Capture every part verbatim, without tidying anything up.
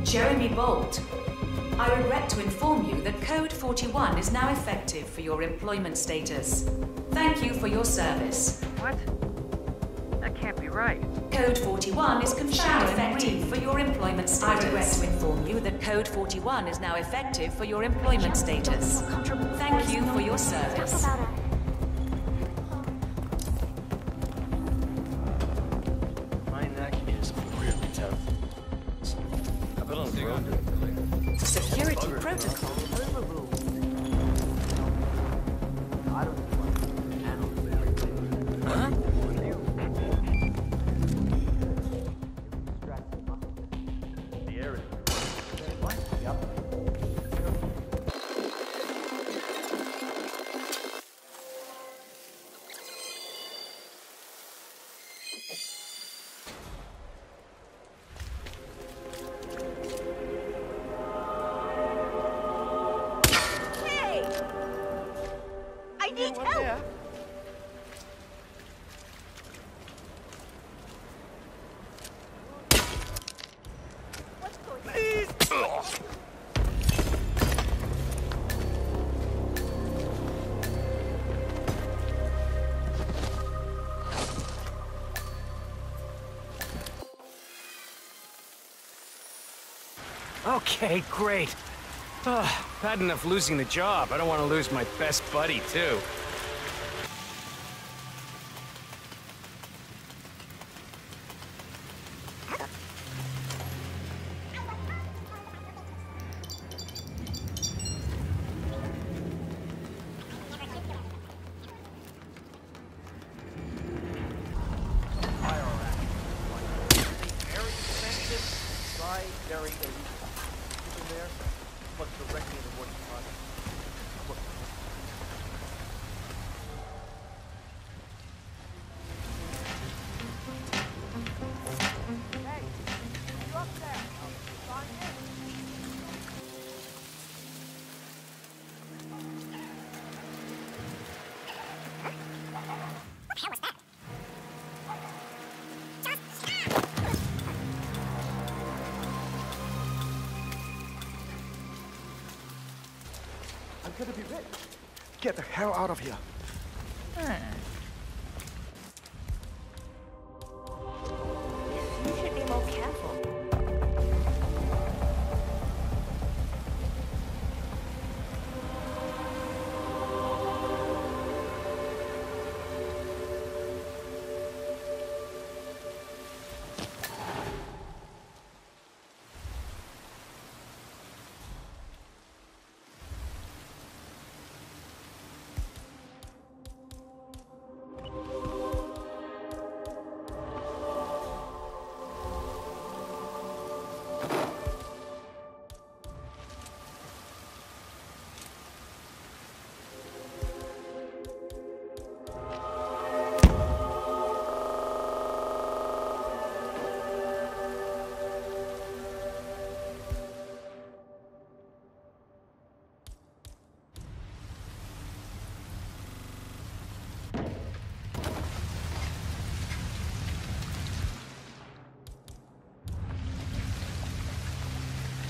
Jeremy Bolt. I regret to inform you that Code forty-one is now effective for your employment status. Thank you for your service. What? That can't be right. Code forty-one is confirmed effective for your employment status. I regret to inform you that Code forty-one is now effective for your employment status. Thank you for your service. My neck is really tough. I've been on the road. Security protocol overruled. Huh? The area. What? Yep. Hey! I need What help! there? What's going on? Please! Okay, great. Ugh, bad enough losing the job. I don't want to lose my best buddy, too. Very expensive, dry, very elite. People there, but directly in the working class. Look. Hey, you up there? Find it. I'm gonna be rich. Get the hell out of here. You should be more careful.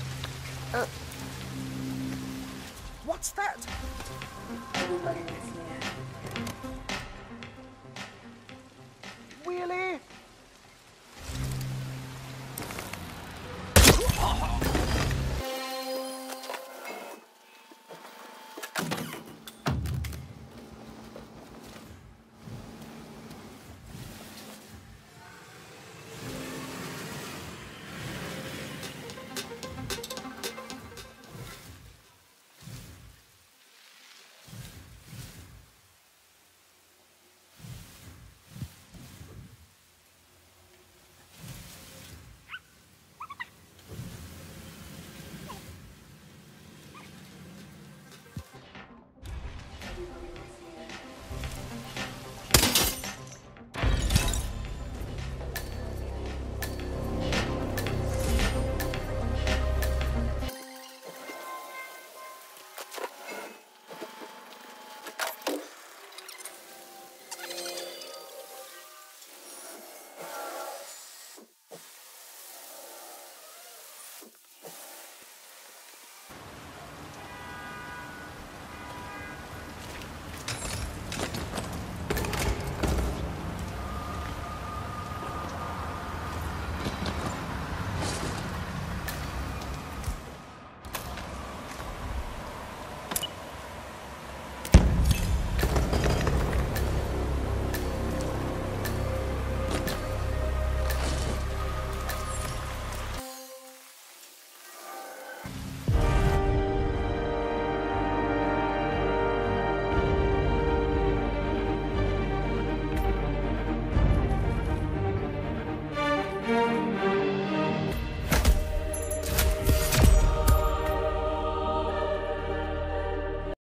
What's that? Everybody listening.